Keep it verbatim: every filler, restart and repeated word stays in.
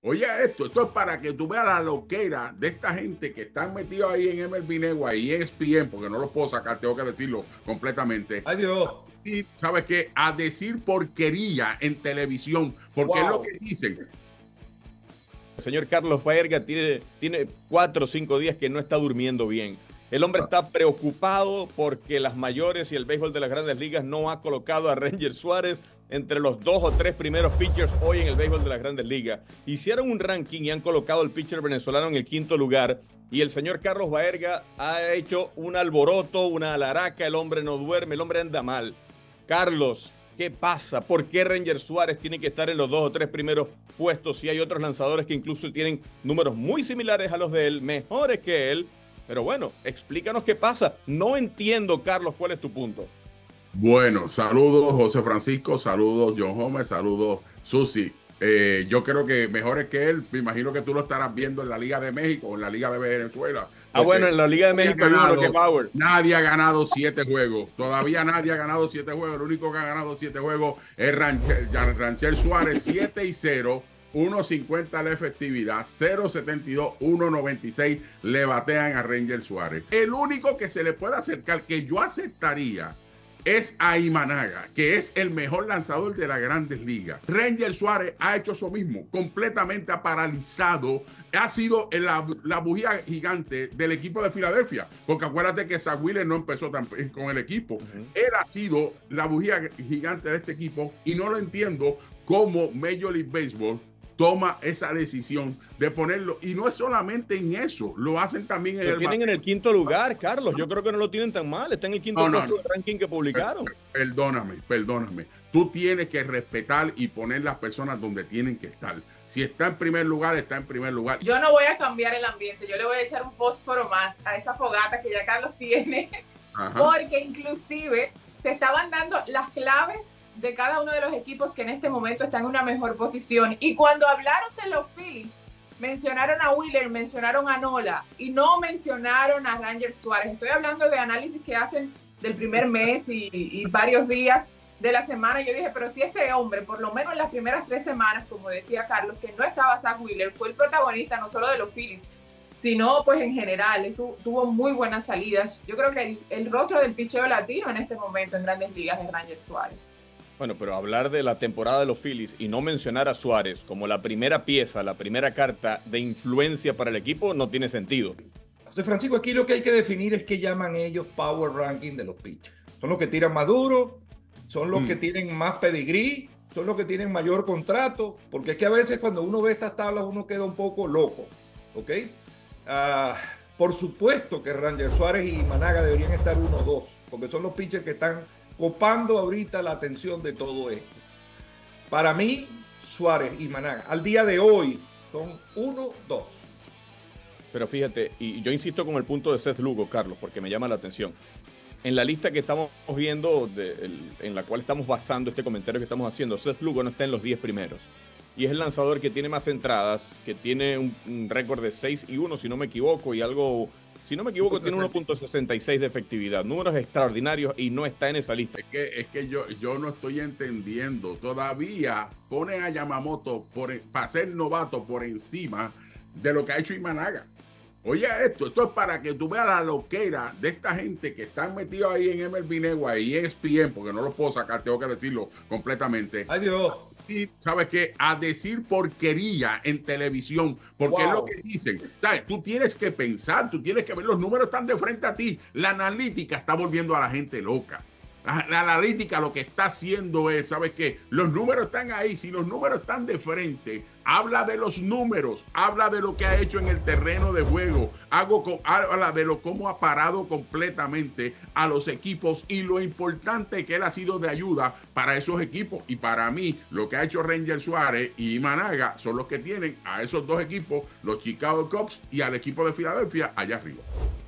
Oye, esto, esto es para que tú veas la loquera de esta gente que están metidos ahí en M L B Network y E S P N, porque no lo puedo sacar, tengo que decirlo completamente. ¡Ay, Dios! Y, ¿sabes qué? A decir porquería en televisión, porque wow. es lo que dicen. El señor Carlos Baerga tiene, tiene cuatro o cinco días que no está durmiendo bien. El hombre está preocupado porque las mayores y el béisbol de las grandes ligas no ha colocado a Ranger Suárez entre los dos o tres primeros pitchers hoy en el béisbol de las grandes ligas. Hicieron un ranking y han colocado al pitcher venezolano en el quinto lugar. Y el señor Carlos Baerga ha hecho un alboroto, una alaraca. El hombre no duerme, el hombre anda mal. Carlos, ¿qué pasa? ¿Por qué Ranger Suárez tiene que estar en los dos o tres primeros puestos si hay otros lanzadores que incluso tienen números muy similares a los de él, mejores que él? Pero bueno, explícanos qué pasa. No entiendo, Carlos, ¿cuál es tu punto? Bueno, saludos José Francisco, saludos John Homer, saludos Susi. Eh, yo creo que mejores que él, me imagino que tú lo estarás viendo en la Liga de México o en la Liga de Venezuela. Ah, bueno, en la Liga de México hay uno que Power. Nadie ha ganado siete juegos, todavía nadie ha ganado siete juegos. El único que ha ganado siete juegos es Ranger, Ranger Suárez, siete y cero. uno cincuenta la efectividad, cero setenta y dos, uno noventa y seis le batean a Ranger Suárez. El único que se le puede acercar, que yo aceptaría, es a Imanaga, que es el mejor lanzador de las grandes ligas. Ranger Suárez ha hecho eso mismo, completamente ha paralizado, ha sido la, la bujía gigante del equipo de Filadelfia, porque acuérdate que Zach Wheeler no empezó tan, con el equipo. Uh-huh. Él ha sido la bujía gigante de este equipo y no lo entiendo cómo Major League Baseball toma esa decisión de ponerlo, y no es solamente en eso, lo hacen también en lo el tienen en el quinto lugar, Carlos. Yo creo que no lo tienen tan mal, está en el quinto no, no, puesto no. del ranking que publicaron. Perdóname, perdóname. Tú tienes que respetar y poner las personas donde tienen que estar. Si está en primer lugar, está en primer lugar. Yo no voy a cambiar el ambiente, yo le voy a echar un fósforo más a esta fogata que ya Carlos tiene. Ajá. Porque inclusive te estaban dando las claves de cada uno de los equipos que en este momento están en una mejor posición. Y cuando hablaron de los Phillies, mencionaron a Wheeler, mencionaron a Nola y no mencionaron a Ranger Suárez. Estoy hablando de análisis que hacen del primer mes y, y varios días de la semana. Yo dije, pero si este hombre, por lo menos en las primeras tres semanas, como decía Carlos, que no estaba Zach Wheeler, fue el protagonista no solo de los Phillies, sino pues en general, tu, tuvo muy buenas salidas. Yo creo que el, el rostro del picheo latino en este momento en grandes ligas es Ranger Suárez. Bueno, pero hablar de la temporada de los Phillies y no mencionar a Suárez como la primera pieza, la primera carta de influencia para el equipo no tiene sentido. José Francisco, aquí lo que hay que definir es qué llaman ellos power ranking de los pitchers. Son los que tiran más duro, son los mm. que tienen más pedigrí, son los que tienen mayor contrato, porque es que a veces cuando uno ve estas tablas uno queda un poco loco, ¿ok? Uh, por supuesto que Ranger Suárez y Imanaga deberían estar uno dos, porque son los pitchers que están copando ahorita la atención de todo esto. Para mí, Suárez y Imanaga, al día de hoy, son uno dos. Pero fíjate, y yo insisto con el punto de Seth Lugo, Carlos, porque me llama la atención. En la lista que estamos viendo, de, el, en la cual estamos basando este comentario que estamos haciendo, Seth Lugo no está en los diez primeros. Y es el lanzador que tiene más entradas, que tiene un, un récord de seis y uno, si no me equivoco, y algo... Si no me equivoco, tiene uno punto sesenta y seis de efectividad. Números extraordinarios y no está en esa lista. Es que, es que yo, yo no estoy entendiendo. Todavía ponen a Yamamoto por, para ser novato por encima de lo que ha hecho Imanaga. Oye, esto, esto es para que tú veas la loquera de esta gente que están metidos ahí en M L B Network y E S P N, porque no lo puedo sacar, tengo que decirlo completamente. ¡Ay, Dios! Y sabes qué, a decir porquería en televisión, porque wow. es lo que dicen. ¿Sabes? Tú tienes que pensar, tú tienes que ver, los números están de frente a ti. La analítica está volviendo a la gente loca. La, la analítica lo que está haciendo es, ¿sabes qué? Los números están ahí. Si los números están de frente, habla de los números, habla de lo que ha hecho en el terreno de juego, hago con, habla de lo cómo ha parado completamente a los equipos y lo importante que él ha sido de ayuda para esos equipos. Y para mí, lo que ha hecho Ranger Suárez y Imanaga son los que tienen a esos dos equipos, los Chicago Cubs y al equipo de Filadelfia allá arriba.